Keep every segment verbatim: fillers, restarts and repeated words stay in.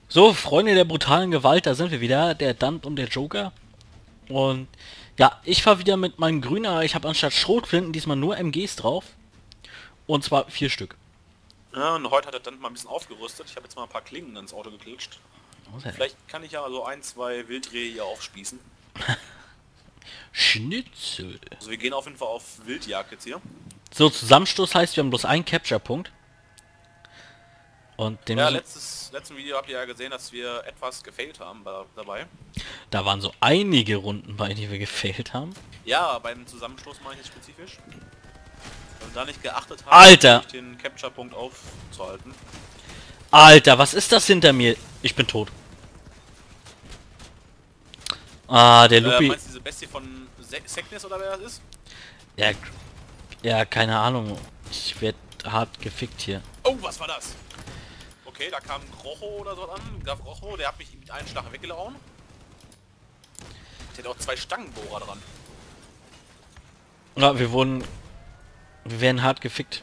So, Freunde der brutalen Gewalt, da sind wir wieder, der Dant und der Joker. Und ja, ich fahre wieder mit meinem Grüner. Ich habe anstatt Schrotflinten diesmal nur M Gs drauf. Und zwar vier Stück. Ja, und heute hat er dann mal ein bisschen aufgerüstet. Ich habe jetzt mal ein paar Klingen ins Auto geklitscht. Okay. Vielleicht kann ich ja so ein, zwei Wildrehe hier aufspießen. Schnitzel. Also wir gehen auf jeden Fall auf Wildjagd jetzt hier. So, Zusammenstoß heißt, wir haben bloß einen Capture-Punkt. Und den Ja, müssen- letztes, letzten Video habt ihr ja gesehen, dass wir etwas gefailt haben bei, dabei. da waren so einige Runden bei, die wir gefailt haben. Ja, beim Zusammenstoß mache ich jetzt spezifisch. Wenn wir da nicht geachtet haben, Alter! den Capture-Punkt aufzuhalten. Alter, was ist das hinter mir? Ich bin tot. Ah, der Äh, Lupi. meinst du diese Bestie von Se Seknes oder wer das ist? Ja, ja, keine Ahnung. Ich werd hart gefickt hier. Oh, was war das? Okay, da kam Rocho oder so an. Gav Rocho, der hat mich mit einem Schlag weggelaufen. Der hat auch zwei Stangenbohrer dran. Ja, wir wurden... Wir werden hart gefickt.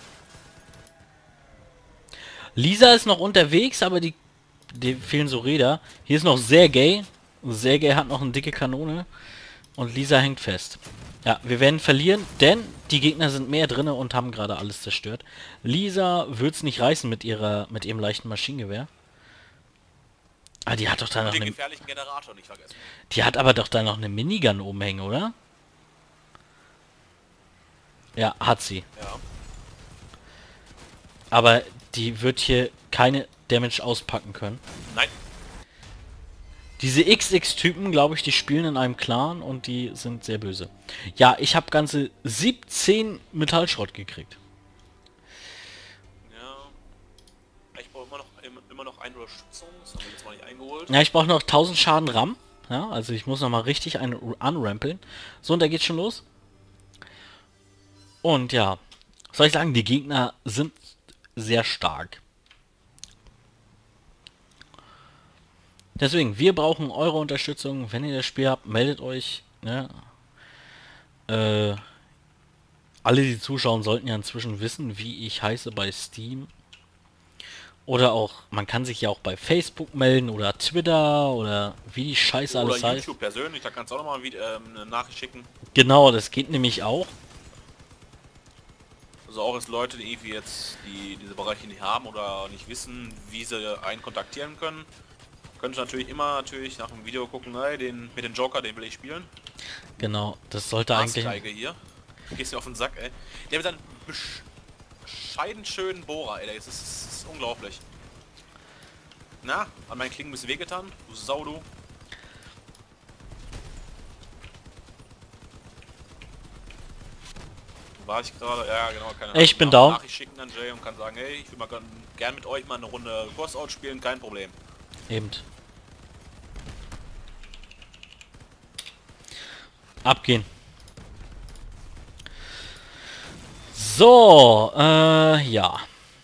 Lisa ist noch unterwegs, aber die... Die fehlen so Räder. Hier ist noch Sergej. Sergej hat noch eine dicke Kanone. Und Lisa hängt fest. Ja, wir werden verlieren, denn die Gegner sind mehr drinne und haben gerade alles zerstört. Lisa wird's nicht reißen mit ihrer mit ihrem leichten Maschinengewehr. Ah, die hat doch da noch Den eine... gefährlichen Generator nicht vergessen. Die hat aber doch da noch eine Minigun oben hängen, oder? Ja, hat sie. Ja. Aber die wird hier keine Damage auspacken können. Nein. Diese X X-Typen, glaube ich, die spielen in einem Clan und die sind sehr böse. Ja, ich habe ganze siebzehn Metallschrott gekriegt. Ja. Ich brauche immer noch immer noch eine Unterstützung. Das haben wir jetzt mal nicht eingeholt. Ja, ich brauche noch tausend Schaden RAM. Ja, also ich muss noch mal richtig einen unrampeln. So, und da geht's schon los. Und ja, was soll ich sagen, die Gegner sind sehr stark. Deswegen, wir brauchen eure Unterstützung. Wenn ihr das Spiel habt, meldet euch. Ne? Äh, alle, die zuschauen, sollten ja inzwischen wissen, wie ich heiße bei Steam. Oder auch, man kann sich ja auch bei Facebook melden oder Twitter oder wie die Scheiße Oder alles heißt. YouTube persönlich, da kannst du auch noch mal ein Video, ähm, eine Nachricht schicken. Genau, das geht nämlich auch. Also auch als Leute, die irgendwie jetzt die diese Bereiche nicht haben oder nicht wissen, wie sie einen kontaktieren können. Könnt ihr natürlich immer natürlich nach dem Video gucken, hey, den mit dem Joker, den will ich spielen. Genau, das sollte eigentlich... Arschgeige hier. Du gehst mir auf den Sack, ey. Der mit seinem besch bescheiden schönen Bohrer, ey. Das ist, das ist unglaublich. Na, an meinen Klingen ein bisschen wehgetan? Du Sau, du. War ich gerade? Ja, genau. Keine Ich bin Nach- down. Nachricht schicken an Jay und kann sagen, hey, ich will mal gern, gern mit euch mal eine Runde Crossout spielen, kein Problem. Eben. Abgehen. So, äh, ja.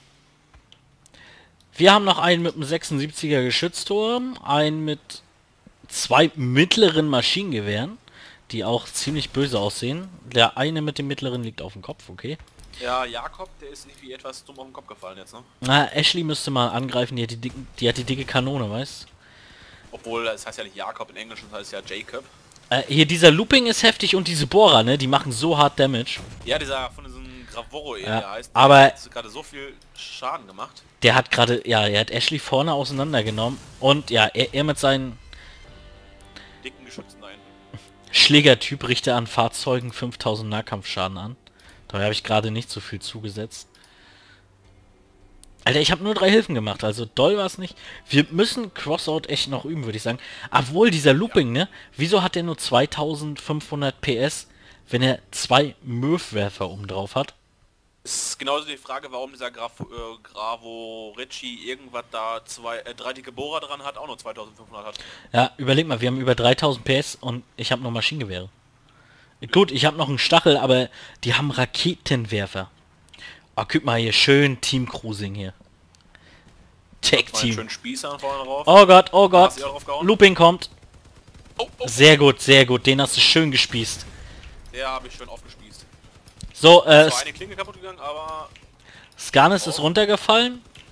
Wir haben noch einen mit einem sechsundsiebziger Geschützturm, einen mit zwei mittleren Maschinengewehren, die auch ziemlich böse aussehen. Der eine mit dem mittleren liegt auf dem Kopf, okay. Ja, Jakob, der ist irgendwie etwas dumm auf den Kopf gefallen jetzt, ne? Na, Ashley müsste mal angreifen, die hat die, dicken, die, hat die dicke Kanone, weißt? Obwohl, es heißt ja nicht Jakob, in Englisch das heißt ja Jacob. Äh, hier, dieser Looping ist heftig und diese Bohrer, ne, die machen so hart Damage. Ja, dieser von diesem Gravoro, Ja, der heißt, aber- der hat gerade so viel Schaden gemacht. Der hat gerade, ja, er hat Ashley vorne auseinandergenommen. Und ja, er, er mit seinen Dicken Geschützen da hinten. Schlägertyp richtet an Fahrzeugen fünftausend Nahkampfschaden an. Dabei habe ich gerade nicht so viel zugesetzt. Alter, ich habe nur drei Hilfen gemacht, also doll war es nicht. Wir müssen Crossout echt noch üben, würde ich sagen. Obwohl, dieser Looping, ne? Wieso hat der nur zweitausendfünfhundert P S, wenn er zwei Möw-Werfer oben drauf hat? Ist genauso die Frage, warum dieser Graf, äh, Gravo Ricci irgendwas da zwei, äh, drei dicke Bohrer dran hat, auch nur zweitausendfünfhundert hat. Ja, überleg mal, wir haben über dreitausend P S und ich habe noch Maschinengewehre. Gut, ich habe noch einen Stachel, aber die haben Raketenwerfer. Oh, guck mal hier, schön Team-Cruising hier. Mal einen Tech-Team. schönen Spießer vorne drauf. Oh Gott, oh Gott. Hast du auch drauf gehauen? Looping kommt. Oh, oh, Sehr gut, sehr gut. Den hast du schön gespießt. der habe ich schön aufgespießt. So, äh, So eine Klinge kaputt gegangen, aber Skarnes Oh. ist runtergefallen.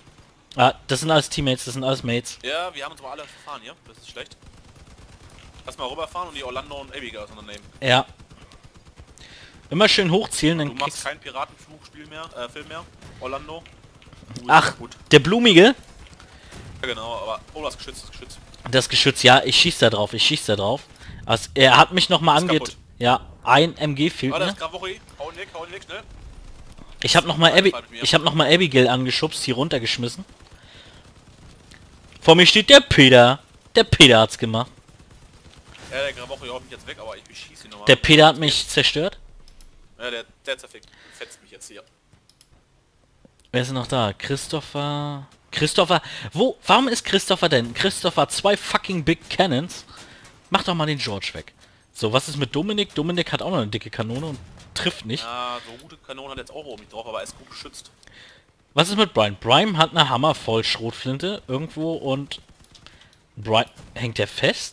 Ah, das sind alles Teammates, das sind alles Mates. Ja, wir haben uns mal alle verfahren hier. Das ist schlecht. Lass mal rüberfahren und die Orlando und Abigail auseinandernehmen. Ja. Immer schön hochzielen, Du dann machst kriegst... kein Piratenflugspiel mehr, äh, Film mehr. Orlando. Uh, Ach, gut. der Blumige? Ja, genau, aber... Oh, das Geschütz, das Geschütz. Das Geschütz, ja, ich schieß da drauf, ich schieß da drauf. Also, er hat mich nochmal Ist ange... kaputt. Ja, ein M G fehlt Ah, das mir. ist Gravori. Hau ihn weg, hau ihn weg, schnell. Ich habe nochmal Abby... Fall mit mir. Ich habe nochmal Abigail angeschubst, hier runtergeschmissen. Vor mir steht der Peter. Der Peter hat's gemacht. Ja, der Gravori haut mich jetzt weg, aber ich beschieße ihn nochmal. Der Peter hat mich zerstört. Ja, der, der zerfickt. Fetzt mich jetzt hier. Wer ist noch da? Christopher... Christopher... Wo? Warum ist Christopher denn? Christopher hat zwei fucking Big Cannons. Mach doch mal den George weg. So, was ist mit Dominik? Dominik hat auch noch eine dicke Kanone und trifft nicht. Ja, so gute Kanonen hat jetzt auch oben nicht drauf, aber er ist gut geschützt. Was ist mit Brian? Brian hat eine Hammer voll Schrotflinte irgendwo und... Brian... Hängt der fest?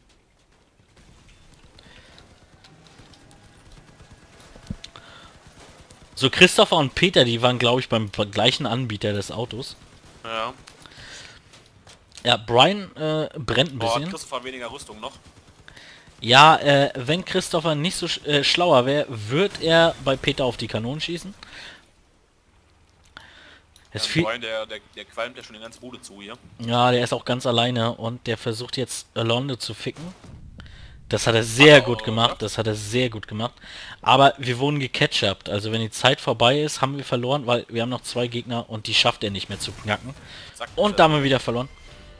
So, Christopher und Peter, die waren, glaube ich, beim gleichen Anbieter des Autos. Ja. Ja, Brian äh, brennt ein Boah, hat bisschen. Christopher weniger Rüstung noch. Ja, äh, wenn Christopher nicht so sch äh, schlauer wäre, wird er bei Peter auf die Kanonen schießen. Ja, Ist viel Brian, der, der, der qualmt ja schon die ganze Bude zu hier. ja, der ist auch ganz alleine und der versucht jetzt Alonde zu ficken. Das hat er sehr Oh, gut ja. gemacht, das hat er sehr gut gemacht. Aber wir wurden gecatchupt, also wenn die Zeit vorbei ist, haben wir verloren, weil wir haben noch zwei Gegner und die schafft er nicht mehr zu knacken. Sagt Und er. da haben wir wieder verloren.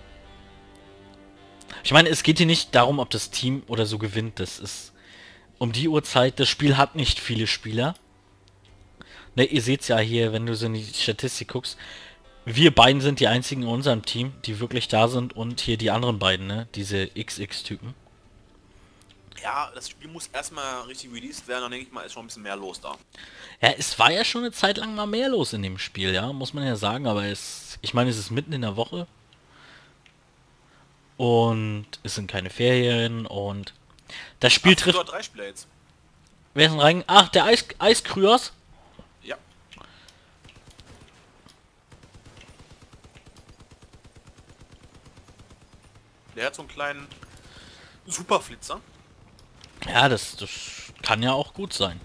Ich meine, es geht hier nicht darum, ob das Team oder so gewinnt. Das ist um die Uhrzeit, das Spiel hat nicht viele Spieler. Ne, ihr seht's ja hier, wenn du so in die Statistik guckst. Wir beiden sind die einzigen in unserem Team, die wirklich da sind und hier die anderen beiden, ne? Diese X X-Typen. Ja, das Spiel muss erstmal richtig released werden, dann denke ich mal, ist schon ein bisschen mehr los da. Ja, es war ja schon eine Zeit lang mal mehr los in dem Spiel, ja, muss man ja sagen, aber es, ich meine, es ist mitten in der Woche. Und es sind keine Ferien und das Spiel Ach, trifft... dort drei Spieler jetzt. Wer ist denn rein? Ach, der Eis Eiskryos. Ja. Der hat so einen kleinen Superflitzer. Ja, das, das kann ja auch gut sein.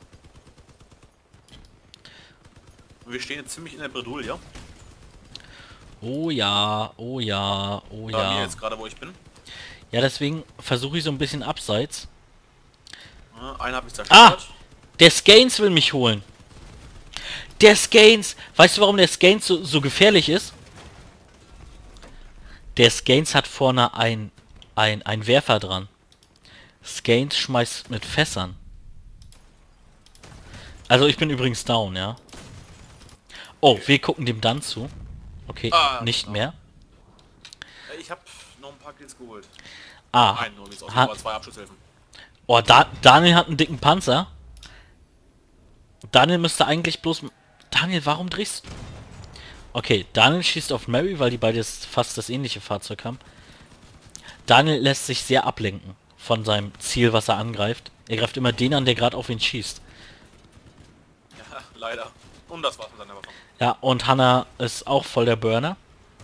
Und wir stehen jetzt ziemlich in der Bredouille. Oh ja, oh ja, oh Da mir ja. jetzt gerade, wo ich bin. Ja, deswegen versuche ich so ein bisschen abseits. Ja, einer habe ich Ah! zerstört. Der Skanes will mich holen. Der Skanes! Weißt du, warum der Skanes so, so gefährlich ist? Der Skanes hat vorne ein, ein, ein Werfer dran. Skanes schmeißt mit Fässern. Also ich bin übrigens down, ja. Oh, wir gucken dem dann zu. Okay, Ah, nicht genau. mehr. Äh, Ich habe noch ein paar Kills geholt. Ah, Einen nur, wie es aussieht, ha- aber zwei Abschusshilfen. oh, da, Daniel hat einen dicken Panzer. Daniel müsste eigentlich bloß... Daniel, warum drehst du? Okay, Daniel schießt auf Mary, weil die beide fast das ähnliche Fahrzeug haben. Daniel lässt sich sehr ablenken von seinem Ziel, was er angreift. Er greift immer den an, der gerade auf ihn schießt. Ja, leider. Und das war's mit seiner Waffe. Ja, und Hannah ist auch voll der Burner.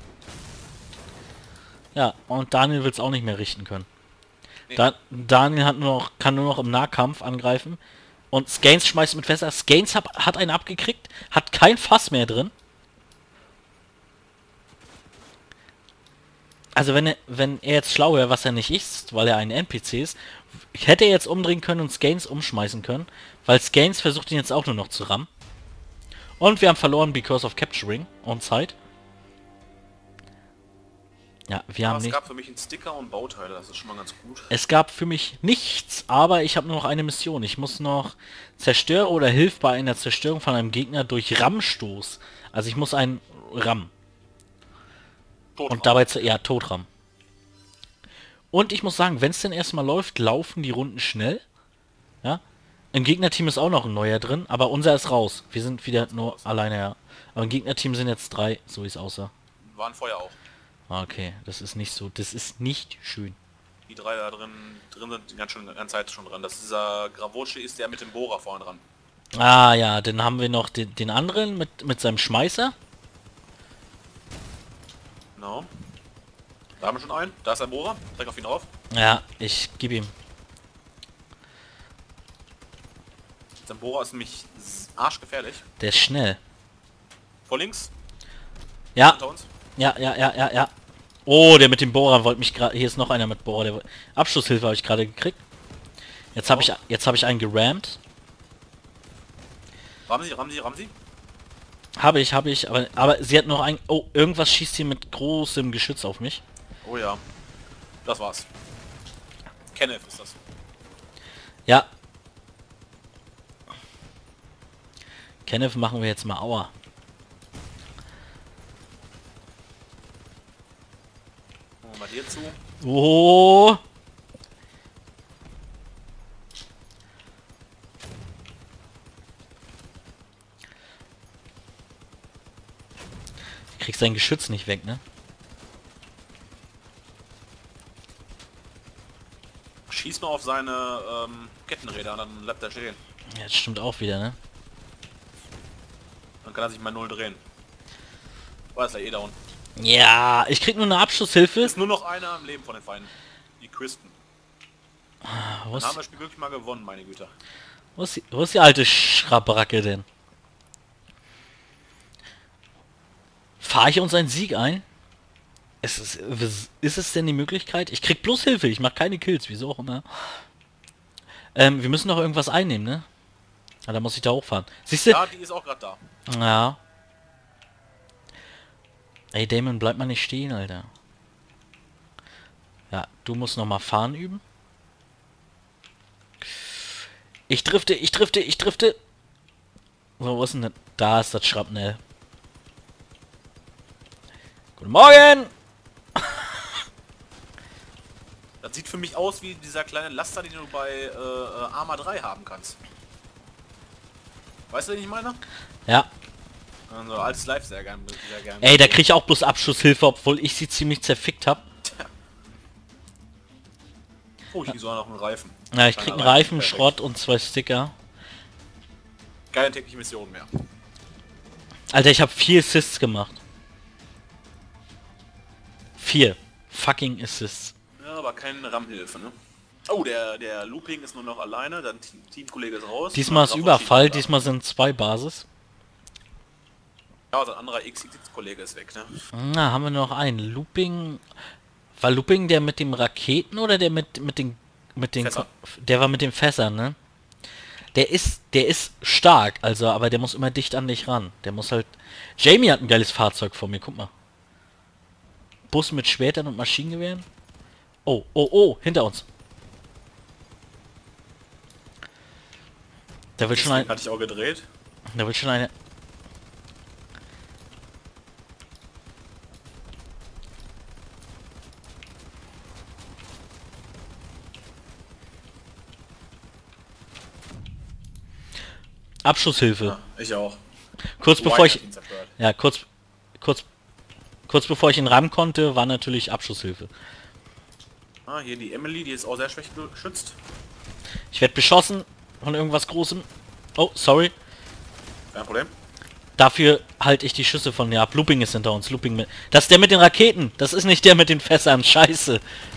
Ja, und Daniel will es auch nicht mehr richten können. Nee. Da, Daniel hat nur noch, kann nur noch im Nahkampf angreifen. Und Skanes schmeißt mit Fässer. Skanes hat, hat einen abgekriegt, hat kein Fass mehr drin. Also wenn er, wenn er jetzt schlau wäre, was er nicht ist, weil er ein N P C ist, hätte er jetzt umdrehen können und Skanes umschmeißen können, weil Skanes versucht ihn jetzt auch nur noch zu rammen. Und wir haben verloren because of capturing und Zeit. Ja, wir Aber haben es nicht... gab für mich einen Sticker und Bauteile, das ist schon mal ganz gut. Es gab für mich nichts, aber ich habe nur noch eine Mission. Ich muss noch zerstöre oder hilf bei einer Zerstörung von einem Gegner durch Rammstoß. Also ich muss einen rammen. Tot Und dabei, zu, ja, Totram. Und ich muss sagen, wenn es denn erstmal läuft, laufen die Runden schnell. Ja. Im Gegnerteam ist auch noch ein neuer drin, aber unser ist raus. Wir sind wieder nur raus. alleine, ja. Aber im Gegnerteam sind jetzt drei, so wie es aussah. waren vorher auch. Ah, okay, das ist nicht so, das ist nicht schön. Die drei da drin, drin sind die ganz schön die ganze Zeit schon dran. Das ist dieser Gravoce ist der mit dem Bohrer vorne dran. Ah ja, dann haben wir noch den, den anderen mit, mit seinem Schmeißer. Genau. Da haben wir schon einen. Da ist ein Bohrer. Direkt auf ihn drauf. Ja, ich gebe ihm. Der Bohrer ist nämlich arschgefährlich. Der ist schnell. Vor links. Ja. Unter uns. Ja, ja, ja, ja, ja. Oh, der mit dem Bohrer wollte mich gerade... Hier ist noch einer mit Bohrer. Der... Abschlusshilfe habe ich gerade gekriegt. Jetzt habe ich, jetzt habe ich einen gerammt. Rammen Sie, rammen Sie, rammen Sie. Habe ich, habe ich. Aber, aber sie hat noch ein... Oh, irgendwas schießt hier mit großem Geschütz auf mich. Oh ja. Das war's. Kenneth ist das. Ja. Kenneth machen wir jetzt mal Aua. Machen wir mal dir zu. Oh. Du kriegst dein Geschütz nicht weg, ne? Schieß mal auf seine ähm, Kettenräder und dann bleibt er stehen. Ja, das stimmt auch wieder, ne? Dann kann er sich mal null drehen. War ist er eh down. Ja, ich krieg nur eine Abschusshilfe. Ist nur noch einer am Leben von den Feinden. Die Kristen. Wo Dann ist, haben wir das Spiel wirklich mal gewonnen, meine Güte. wo ist, die, wo ist die alte Schrabracke denn? Fahre ich uns einen Sieg ein? Ist es, ist es denn die Möglichkeit? Ich krieg bloß Hilfe, ich mache keine Kills, wieso auch immer. Ähm, wir müssen noch irgendwas einnehmen, ne? Ah, da muss ich da hochfahren. Siehst du? Ja, die ist auch gerade da. Ja. Ey, Damon, bleib mal nicht stehen, Alter. Ja, du musst noch mal fahren üben. Ich drifte, ich drifte, ich drifte. So, wo ist denn das? Da ist das Schrapnell. Guten Morgen! Das sieht für mich aus wie dieser kleine Laster, den du bei äh, äh, Arma drei haben kannst. Weißt du, den ich meine? Ja. Also als Live sehr gern. Sehr gern. Ey, da krieg ich auch bloß Abschusshilfe, obwohl ich sie ziemlich zerfickt hab. Oh, ich krieg sogar noch einen Reifen. Ja, ich krieg einen Reifen, Perfekt. Schrott und zwei Sticker. Keine tägliche Mission mehr. Alter, ich habe vier Assists gemacht. Vier fucking Assists. Ja, aber keine RAM-Hilfe, ne? Oh, der, der Looping ist nur noch alleine, dann Team, Teamkollege ist raus. Diesmal ist Raff und Überfall, Schied diesmal sind zwei Basis. da. Ja, sein anderer X X X-Kollege ist weg, ne? Na, haben wir noch einen. Looping. War Looping der mit dem Raketen oder der mit mit den mit den Fässer. der war mit den Fässern, ne? Der ist der ist stark, also, aber der muss immer dicht an dich ran. Der muss halt. Jamie hat ein geiles Fahrzeug vor mir, guck mal. Bus mit Schwertern und Maschinengewehren. Oh, oh, oh, hinter uns. Da will schon ein, Hatte ich auch gedreht. da will schon eine. Abschusshilfe. Ja, ich auch. Kurz White bevor ich, hat ihn zerstört. ja, kurz, kurz, kurz bevor ich ihn rammen konnte, war natürlich Abschusshilfe. Ah, hier die Emily, die ist auch sehr schlecht geschützt. Ich werde beschossen von irgendwas Großem. Oh, sorry. Kein Problem. Dafür halte ich die Schüsse von mir ab. Looping ist hinter uns. Looping mit. Das ist der mit den Raketen. Das ist nicht der mit den Fässern. Scheiße.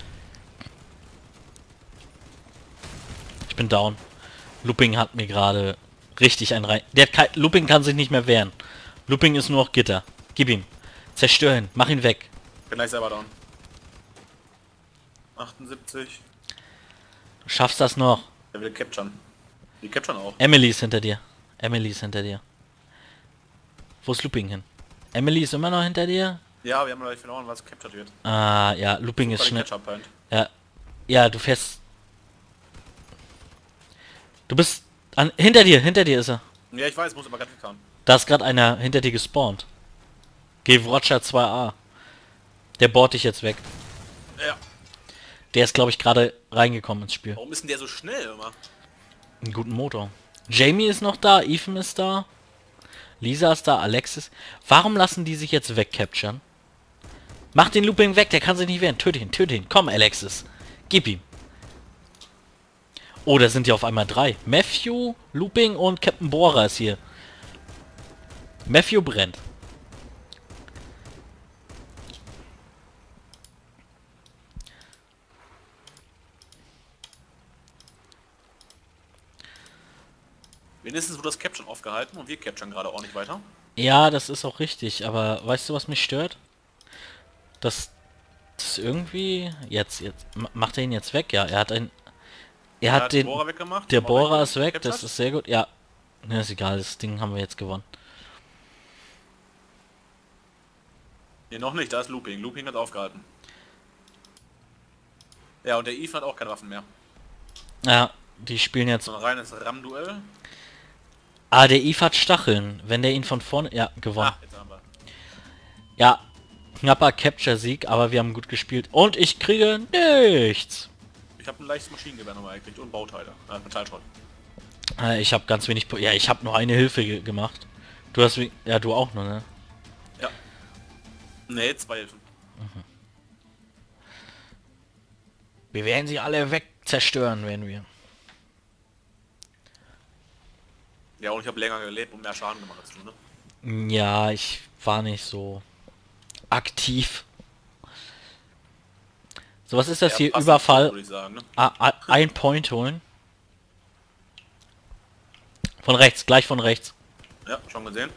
Ich bin down. Looping hat mir gerade richtig ein rein. Der hat kein, Looping kann sich nicht mehr wehren. Looping ist nur noch Gitter. Gib ihm. Zerstör ihn. Mach ihn weg. Bin gleich selber down. achtundsiebzig. Du schaffst das noch. Der will capturen. Die capturen auch. Emily ist hinter dir. Emily ist hinter dir. Wo ist Looping hin? Emily ist immer noch hinter dir? Ja, wir haben gleich verloren, was captured wird. Ah, ja, Looping ist Super schnell. Catch-up Point. Ja. Ja, du fährst. Du bist an, hinter dir, hinter dir ist er. Ja, ich weiß, muss aber gerade wegfahren. Da ist gerade einer hinter dir gespawnt. Geh Watcher zwei a. Der bohrt dich jetzt weg. Ja. Der ist, glaube ich, gerade reingekommen ins Spiel. Warum ist denn der so schnell immer? Einen guten Motor. Jamie ist noch da, Ethan ist da. Lisa ist da, Alexis. Warum lassen die sich jetzt wegcapturen? Mach den Looping weg, der kann sich nicht wehren. Töte ihn, töte ihn. Komm, Alexis. Gib ihm. Oh, da sind ja auf einmal drei. Matthew, Looping und Captain Bohrer ist hier. Matthew brennt. Wenigstens wurde das Capture aufgehalten und wir capturen gerade ordentlich weiter. Ja, das ist auch richtig, aber weißt du, was mich stört? Das, das irgendwie... Jetzt, jetzt... ma- Macht er ihn jetzt weg? Ja, er hat ein... Er Er hat hat den... den Bohrer weggemacht. Der haben wir Bohrer weiter ist weg, das gecaptured. ist sehr gut. Ja, ne, ist egal, das Ding haben wir jetzt gewonnen. Nee, noch nicht, da ist Looping. Looping hat aufgehalten. Ja, und der Eve hat auch keine Waffen mehr. Ja, die spielen jetzt... So ein reines Ram-Duell. Ah, der Eve hat Stacheln. Wenn der ihn von vorne... Ja, gewonnen. Ah, jetzt haben wir. Ja, knapper Capture-Sieg, aber wir haben gut gespielt. Und ich kriege nichts. Ich habe ein leichtes Maschinengewehr nochmal gekriegt und Bauteile. Äh, Metallschrott. Äh, ich habe ganz wenig... Po- Ja, ich habe nur eine Hilfe ge gemacht. Du hast... wie- Ja, du auch nur, ne? Ja. Ne, zwei Hilfen. Wir werden sie alle weg zerstören, werden wir. Ja, und ich habe länger gelebt und mehr Schaden gemacht als du, ne? Ja, ich war nicht so aktiv. So, was ist das Ja, hier? passiv, Überfall. würde ich sagen, ne? Ah, ah, ein Point holen. Von rechts, gleich von rechts. Ja, schon gesehen.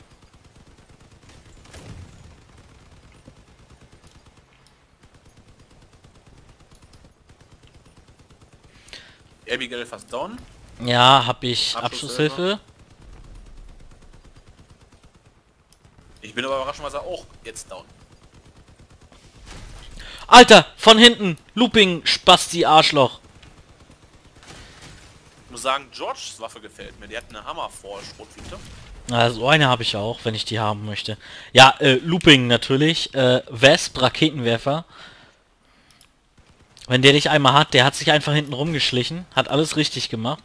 Abigail fast down. Ja, hab ich Abschlusshilfe. Abschlusshilfe. Ich bin aber überraschenderweise auch jetzt down. Alter, von hinten. Looping, Spasti, Arschloch. Ich muss sagen, Georges Waffe gefällt mir. Die hat eine hammer vor Schrotflinte. Also eine habe ich auch, wenn ich die haben möchte. Ja, äh, Looping natürlich. Äh, Wesp, Raketenwerfer. Wenn der dich einmal hat, der hat sich einfach hinten rumgeschlichen. Hat alles richtig gemacht.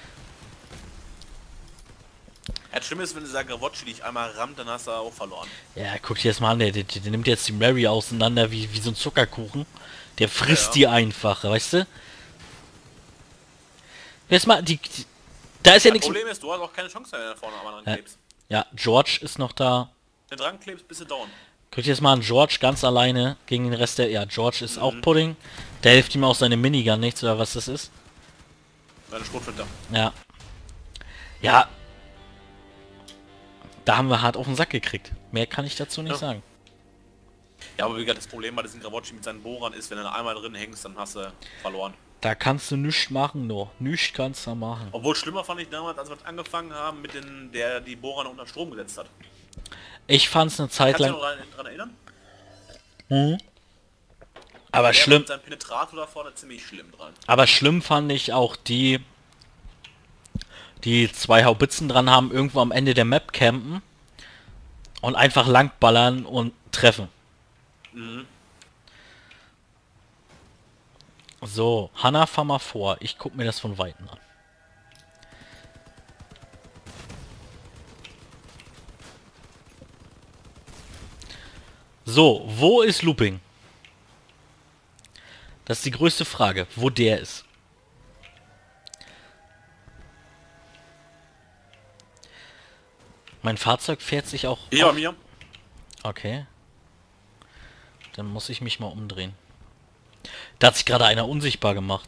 Ja, das Schlimme ist, wenn dieser Gravocci dich einmal rammt, dann hast du auch verloren. Ja, guck dir das mal an, der, der, der nimmt jetzt die Mary auseinander wie, wie so ein Zuckerkuchen. Der frisst Ja, ja. die einfach, weißt du? Jetzt mal, die, die da ist ja Das nichts... Problem ist, du hast auch keine Chance, wenn du da vorne am anderen Ja. klebst. Ja, George ist noch da. Wenn du dran klebst, bist du down. Guck dir jetzt mal an, George ganz alleine gegen den Rest der... Ja, George ist auch Pudding. Der hilft ihm auch seine Minigun nichts, oder was das ist. Deine Schrotflinte. Ja. Ja. Da haben wir hart auf den Sack gekriegt. Mehr kann ich dazu nicht Ja. sagen. Ja, aber wie gesagt, das Problem bei diesem Gravocci mit seinen Bohrern ist, wenn du da einmal drin hängst, dann hast du verloren. Da kannst du nichts machen, nur. Nichts kannst du machen. Obwohl schlimmer fand ich damals, als wir angefangen haben, mit den, der die Bohrer unter Strom gesetzt hat. Ich fand's eine Zeit Kannst du dich lang... noch daran daran erinnern? Hm? Aber Der schlimm, mit seinem Penetrator da vorne ziemlich schlimm dran. aber schlimm fand ich auch die, die zwei Haubitzen dran haben, irgendwo am Ende der Map campen und einfach langballern und treffen. Mhm. So, Hanna, fahr mal vor. Ich guck mir das von Weitem an. So, wo ist Looping? Das ist die größte Frage, wo der ist. Mein Fahrzeug fährt sich auch... Hier bei auf- mir. Okay. Dann muss ich mich mal umdrehen. Da hat sich gerade einer unsichtbar gemacht.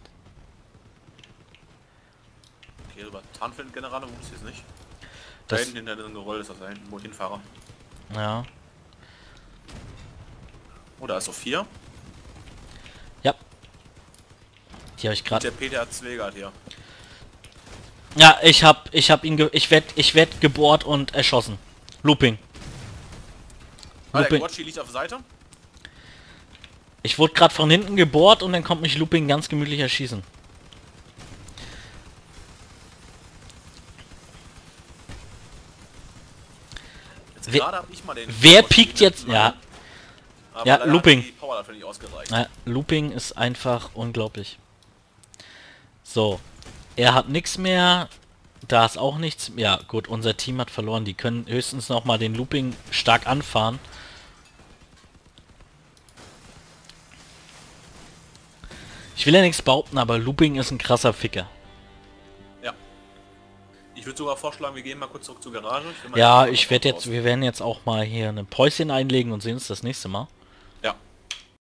Hier über Tarnfeldgenerator, wo ist jetzt nicht? Da Das, hinten hinter diesem Geröll ist das da hinten, wo ich hinfahre. ja. Oh, da ist Sophia. Ja. Die habe ich Und gerade... der Peter Zwegert hier. Ja, ich hab, ich hab ihn, ge ich werd, ich werd gebohrt und erschossen. Looping. Ah, der Looping. Gravocci liegt auf der Seite. Ich wurde gerade von hinten gebohrt und dann kommt mich Looping ganz gemütlich erschießen. Jetzt Wer- gerade hab ich mal den... Wer Gravocci piekt jetzt? mit- Ja, Aber Ja, leider hat Looping. Die Power dafür nicht ausgereicht. äh, Looping ist einfach unglaublich. So, er hat nichts mehr. Da ist auch nichts. Ja, gut, unser Team hat verloren. Die können höchstens noch mal den Looping stark anfahren. Ich will ja nichts behaupten, aber Looping ist ein krasser Ficker. Ja. Ich würde sogar vorschlagen, wir gehen mal kurz zurück zur Garage. will mal Ja, jetzt ich mal werde raus. jetzt, wir werden jetzt auch mal hier eine Päuschen einlegen und sehen uns das nächste Mal.